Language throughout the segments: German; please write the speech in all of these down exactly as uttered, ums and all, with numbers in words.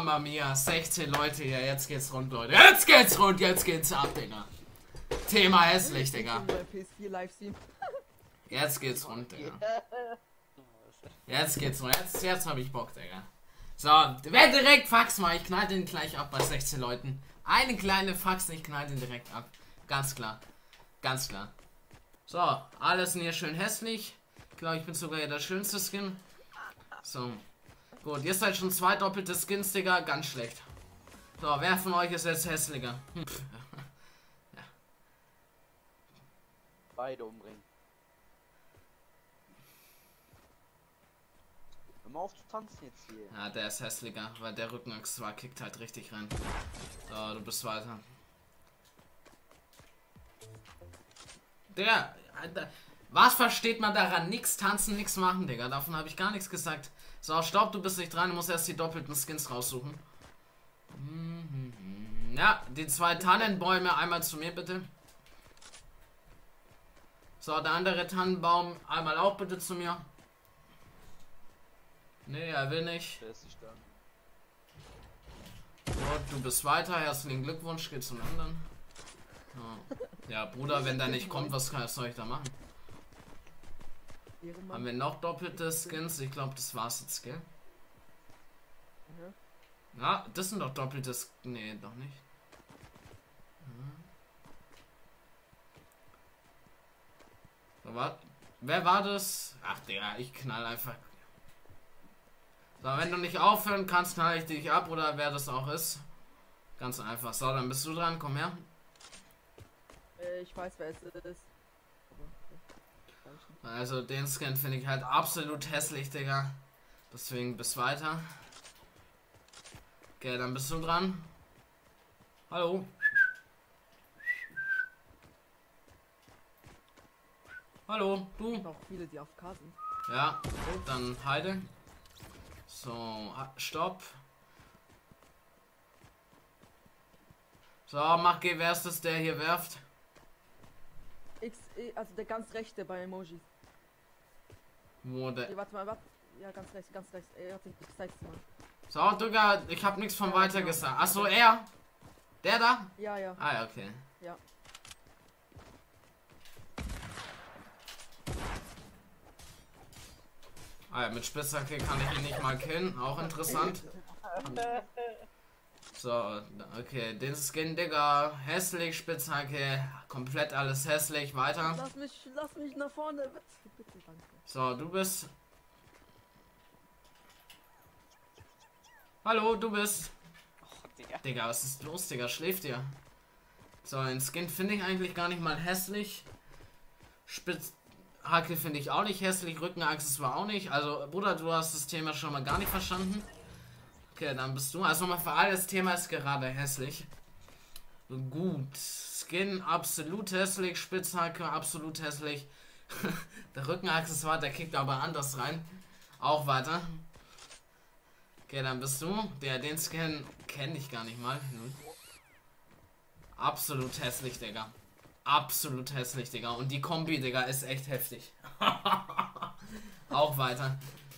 Mama mia, sechzehn Leute hier, jetzt geht's rund, Leute. Jetzt geht's rund, jetzt geht's ab, Digga. Thema hässlich, Digga. Jetzt geht's rund, Digga. Jetzt geht's rund, jetzt, jetzt hab ich Bock, Digga. So, wer direkt Fax mal, ich knall den gleich ab bei sechzehn Leuten. Eine kleine Fax, ich knall den direkt ab. Ganz klar. Ganz klar. So, alles hier schön hässlich. Ich glaube, ich bin sogar ja der schönste Skin. So. Gut, ihr seid schon zwei doppelte Skins, Digga. Ganz schlecht. So, wer von euch ist jetzt hässlicher? Hm. Ja. Beide umbringen. Hör mal auf zu tanzen jetzt hier. Ja, der ist hässlicher, weil der Rückenachs war, kickt halt richtig rein. So, du bist weiter. Digga, was versteht man daran? Nix tanzen, nix machen, Digga. Davon habe ich gar nichts gesagt. So, stopp, du bist nicht dran. Du musst erst die doppelten Skins raussuchen. Ja, die zwei Tannenbäume einmal zu mir, bitte. So, der andere Tannenbaum einmal auch bitte zu mir. Nee, er will nicht. So, du bist weiter. Herzlichen Glückwunsch. Geht zum anderen. Oh. Ja, Bruder, wenn der nicht kommt, was kann, soll ich da machen? Haben wir noch doppelte Skins? Ich glaube, das war's jetzt, gell? Ja, das sind doch doppelte Skins. Nee, doch nicht. So, war, wer war das? Ach, Digga, ich knall einfach. So, wenn du nicht aufhören kannst, knall ich dich ab oder wer das auch ist. Ganz einfach. So, dann bist du dran. Komm her. Ich weiß, wer es ist. Also den Skin finde ich halt absolut hässlich, Digga. Deswegen bis weiter. Okay, dann bist du dran. Hallo. Hallo, du. Noch viele, die auf K sind. Ja, dann Heide. So, stopp. So, mach G, wer ist das, der hier werft? X, also der ganz rechte bei Emojis. Wo der? Okay, warte mal, warte. Ja, ganz rechts, ganz rechts. Ey, warte, ich zeig's dir mal. So, Digga, ich hab nichts von Ja, weiter genau. gesagt. Achso, er? Der da? Ja, ja. Ah, ja, okay. Ja. Ah, ja, mit Spitzhacke kann ich ihn nicht mal killen. Auch interessant. So, okay, den Skin, Digga, hässlich, Spitzhacke, komplett alles hässlich, weiter. Lass mich, lass mich nach vorne, bitte, bitte, danke. So, du bist... Hallo, du bist... Oh, Digga. Digga, was ist los, Digga, schläft ihr? So, den Skin finde ich eigentlich gar nicht mal hässlich. Spitzhacke finde ich auch nicht hässlich, Rückenaccessoire auch nicht. Also, Bruder, du hast das Thema schon mal gar nicht verstanden. Okay, dann bist du. Also mal für alles, Thema ist gerade hässlich. Gut. Skin absolut hässlich. Spitzhacke absolut hässlich. Der Rückenaccessoire, der kickt aber anders rein. Auch weiter. Okay, dann bist du. Der, den Skin kenne ich gar nicht mal. Absolut hässlich, Digga. Absolut hässlich, Digga. Und die Kombi, Digga, ist echt heftig. Auch weiter.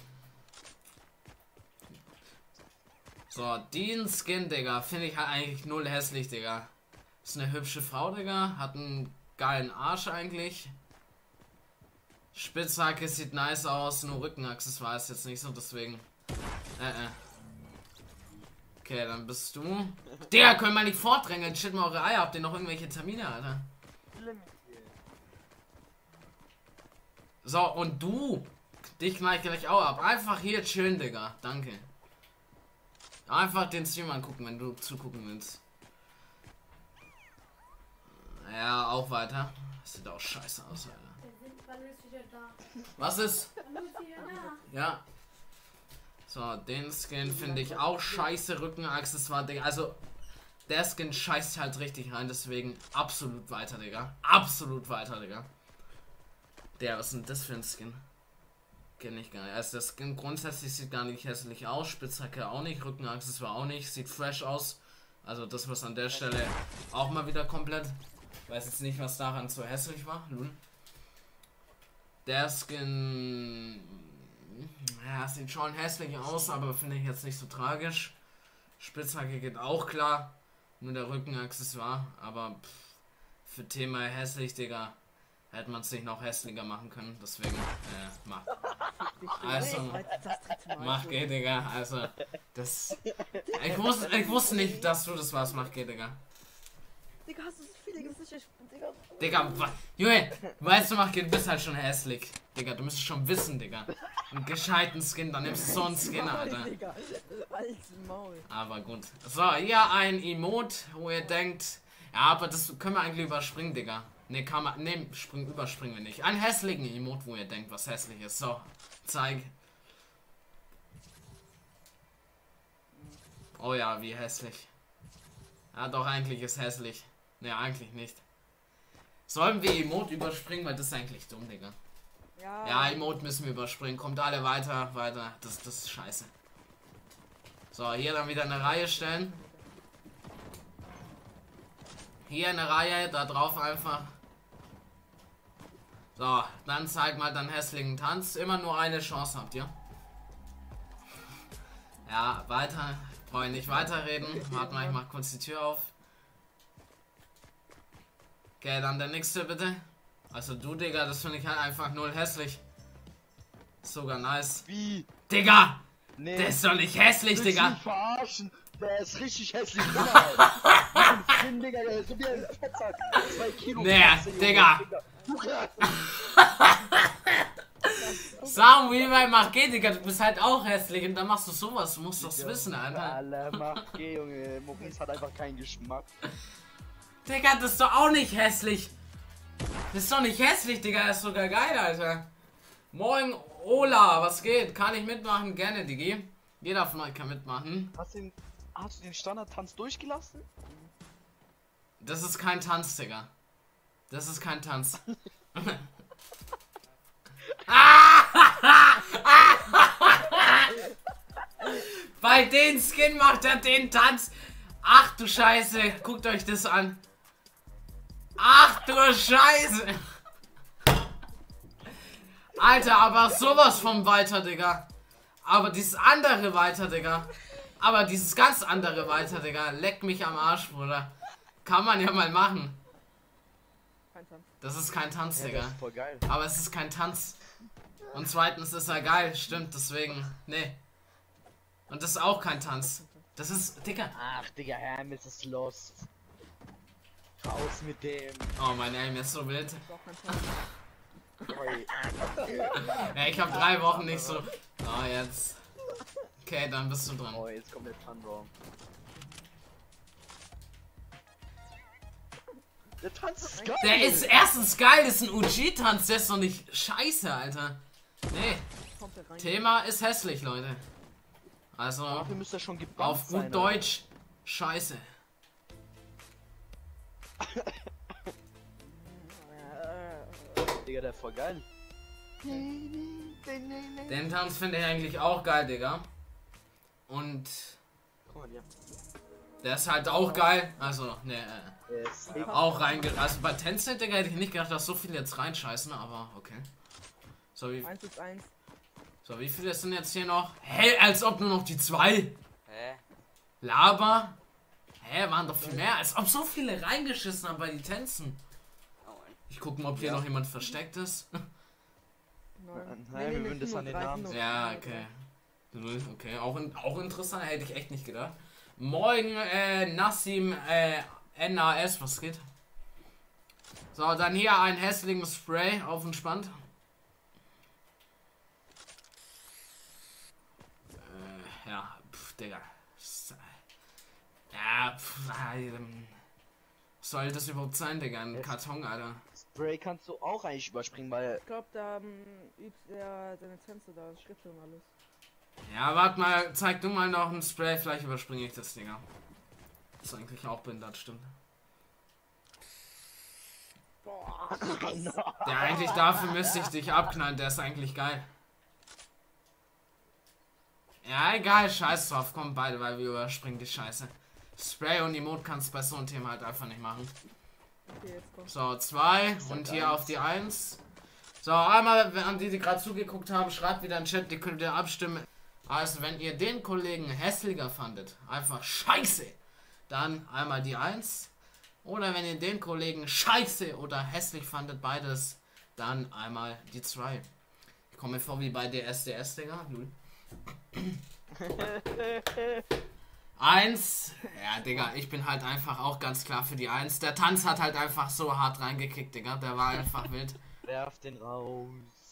So, den Skin, Digga, finde ich halt eigentlich null hässlich, Digga. Ist eine hübsche Frau, Digga. Hat einen geilen Arsch eigentlich. Spitzhacke sieht nice aus, nur Rückenaccessoire ist jetzt nicht so, deswegen. Äh, äh. Okay, dann bist du. Digga, können wir nicht vordrängeln. Shit mal eure Eier. Habt ihr noch irgendwelche Termine, Alter? So, und du. Dich knall ich gleich auch ab. Einfach hier chillen, Digga. Danke. Einfach den Stream angucken, wenn du zugucken willst. Ja, auch weiter. Das sieht auch scheiße aus, Alter. Was ist? Ja. So, den Skin finde ich auch scheiße. Rückenaccessoire, Digga. Also, der Skin scheißt halt richtig rein, deswegen absolut weiter, Digga. Absolut weiter, Digga. Der, was ist denn das für ein Skin? Kenne ich gar nicht. Also das Skin grundsätzlich sieht gar nicht hässlich aus. Spitzhacke auch nicht. Rückenaccessoire auch nicht. Sieht fresh aus. Also das, was an der Stelle auch mal wieder komplett. Weiß jetzt nicht, was daran so hässlich war. Nun. Der Skin... Ja, sieht schon hässlich aus, aber finde ich jetzt nicht so tragisch. Spitzhacke geht auch klar. Nur der Rückenaccessoire. Aber pff, für Thema hässlich, Digga, hätte man es nicht noch hässlicher machen können. Deswegen, äh, mach. Also, mach G, Digga. Also, das. Ich wusste, ich wusste nicht, dass du das warst. Mach G, Digga. Digga, hast du so viele Gesichter? Digga. Digga, Junge, weißt du, mach G, du bist halt schon hässlich. Digga, du müsstest schon wissen, Digga. Einen gescheiten Skin, dann nimmst du so einen Skin, Alter. Aber gut. So, hier ein Emote, wo ihr denkt, ja, aber das können wir eigentlich überspringen, Digga. Ne, kann man, ne, springen, überspringen wir nicht. Ein hässlichen Emote, wo ihr denkt, was hässlich ist. So, zeig. Oh ja, wie hässlich. Ja, doch, eigentlich ist hässlich. Ne, eigentlich nicht. Sollen wir Emote überspringen, weil das ist eigentlich dumm, Digga. Ja. Ja, Emote müssen wir überspringen. Kommt alle weiter, weiter. Das, das ist scheiße. So, hier dann wieder eine Reihe stellen. Hier eine Reihe, da drauf einfach. So, dann zeig mal deinen hässlichen Tanz. Immer nur eine Chance habt ihr. Ja, weiter. Brauche ich nicht weiterreden. Warte mal, ich mach kurz die Tür auf. Okay, dann der nächste bitte. Also du, Digga, das finde ich halt einfach null hässlich. Sogar nice. Wie? Digga! Nee. Der ist doch nicht hässlich, Digga! Nicht verarschen! Der ist richtig hässlich, Skin, Digga, der ist so wie ein Fettsack. Zwei Kilo. Nee, Digga! Sag wie bei Mach G, Digga, du bist halt auch hässlich und dann machst du sowas, du musst das wissen, Alter. Alter, Mach G, Junge, Maurice hat einfach keinen Geschmack. Digga, das ist doch auch nicht hässlich. Das ist doch nicht hässlich, Digga, das ist sogar geil, Alter. Moin, Ola, was geht? Kann ich mitmachen? Gerne, Digi. Jeder von euch kann mitmachen. Hast du den, hast du den Standard-Tanz durchgelassen? Das ist kein Tanz, Digga. Das ist kein Tanz. Bei den Skin macht er den Tanz. Ach du Scheiße, guckt euch das an. Ach du Scheiße. Alter, aber sowas vom weiter, Digga. Aber dieses andere weiter, Digga. Aber dieses ganz andere weiter, Digga. Leck mich am Arsch, Bruder. Kann man ja mal machen. Das ist kein Tanz, Ja, Digga. das ist voll geil. Aber es ist kein Tanz. Und zweitens ist er geil, stimmt, deswegen. Nee. Und das ist auch kein Tanz. Das ist, Digga. Ach, Digga, Hermes ist lost. Raus mit dem. Oh, mein Aim ist so wild. Oi. Ja, ich hab drei Wochen nicht so. Oh, jetzt. Okay, dann bist du dran. Oh, jetzt kommt der Tanraum. Der Tanz ist geil. Der ist erstens geil, ist ein U G-Tanz, der ist doch nicht scheiße, Alter. Nee. Thema ist hässlich, Leute. Also, Dafür müsste er schon gebannt auf gut sein, Deutsch, scheiße. Digga, der ist voll geil. Den Tanz finde ich eigentlich auch geil, Digga. Und Guck mal, ja. der ist halt auch geil. Also, ne, Yes. äh, auch reinge... Also bei Tencent, Digga, hätte ich nicht gedacht, dass so viele jetzt reinscheißen, aber okay. So, wie, eins ist eins. so, wie viele sind jetzt hier noch? Hä, als ob nur noch die zwei. Hä? Laber. Hä, waren doch viel mehr. Als ob so viele reingeschissen haben bei die Tänzen. Ich gucke mal, ob hier Ja. noch jemand versteckt ist. Nein, Nein, wir würden das an den Namen sehen. Ja, okay. Okay, auch, in, auch interessant, hätte ich echt nicht gedacht. Morgen, äh, Nassim, äh, N A S, was geht? So, dann hier ein hässlichen Spray auf den Spand. Äh, ja, pff, Digga. Ja, pff, ähm, was soll das überhaupt sein, Digga? Ein Karton, Alter. Spray kannst du auch eigentlich überspringen, weil. Ich glaube, da ähm, übt er seine Tänze da, Schritte und alles. Ja, warte mal, zeig du mal noch ein Spray, vielleicht überspringe ich das, Digga. Das ist eigentlich auch behindert, stimmt. Boah, Ja, eigentlich dafür müsste ich dich abknallen, der ist eigentlich geil. Ja, egal, scheiß drauf, kommen beide, weil wir überspringen die Scheiße. Spray und Emote kannst du bei so einem Thema halt einfach nicht machen. okay, jetzt kommt. So, zwei und hier auf die eins. So, einmal, an die, die gerade zugeguckt haben, schreibt wieder in den Chat, die könnt ihr abstimmen. Also wenn ihr den Kollegen hässlicher fandet, einfach scheiße, dann einmal die eins. Oder wenn ihr den Kollegen scheiße oder hässlich fandet, beides, dann einmal die zwei. Ich komme mir vor wie bei der S D S, Digga. Eins. Ja, Digga, ich bin halt einfach auch ganz klar für die Eins. Der Tanz hat halt einfach so hart reingekickt, Digga. Der war einfach wild. Werf den raus.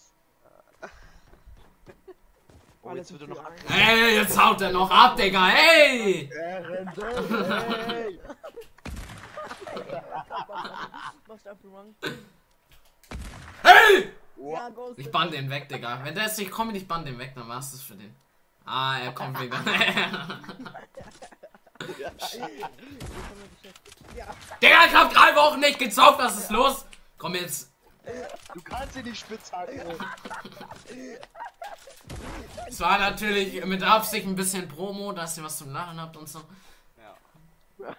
Oh, jetzt wird er noch ab. Ey, jetzt haut er noch ab, Digga. Ey! Hey! Hey! Ja, Ghost. Ich bann den weg, Digga. Wenn der jetzt nicht kommt, ich bann den weg, dann war's das für den. Ah, er kommt wieder. Digga, ich hab drei Wochen nicht gezockt, was ist los? Komm jetzt. Du kannst ihn nicht spitz hacken. Es war natürlich mit Absicht ein bisschen Promo, dass ihr was zum Lachen habt und so. Ja.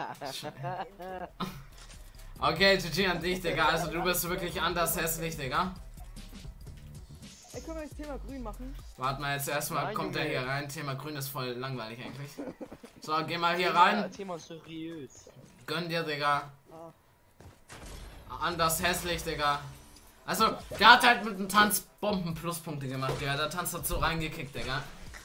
Okay, G G an dich, Digga. Also du bist wirklich anders hässlich, Digga. Ey, können wir das Thema grün machen? Warte mal, jetzt erstmal Nein, kommt er Junge. hier rein. Thema grün ist voll langweilig eigentlich. So, geh mal hier rein. Thema seriös. Gönn dir, Digga. Ah. Anders hässlich, Digga. Also, der hat halt mit dem Tanz Bomben Pluspunkte gemacht, Digga. Der Tanz hat so reingekickt, Digga.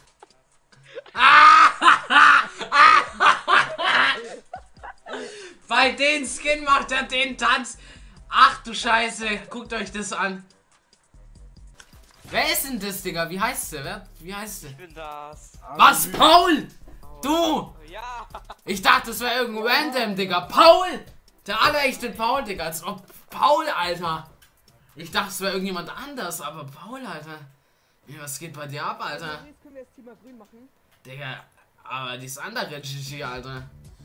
Bei den Skin macht er den Tanz. Ach du Scheiße, guckt euch das an. Wer ist denn das, Digga? Wie heißt der? Wer? Wie heißt der? Ich bin das. Was, Paul? Du! Ja. Ich dachte, das wäre irgendein Random, Digga. Paul! Der allerechte Paul, Digga. Als ob Paul, Alter. Ich dachte, es wäre irgendjemand anders, aber Paul, Alter. Ja, was geht bei dir ab, Alter? Jetzt können wir das Thema grün machen. Digga, aber dieses andere G G, Alter.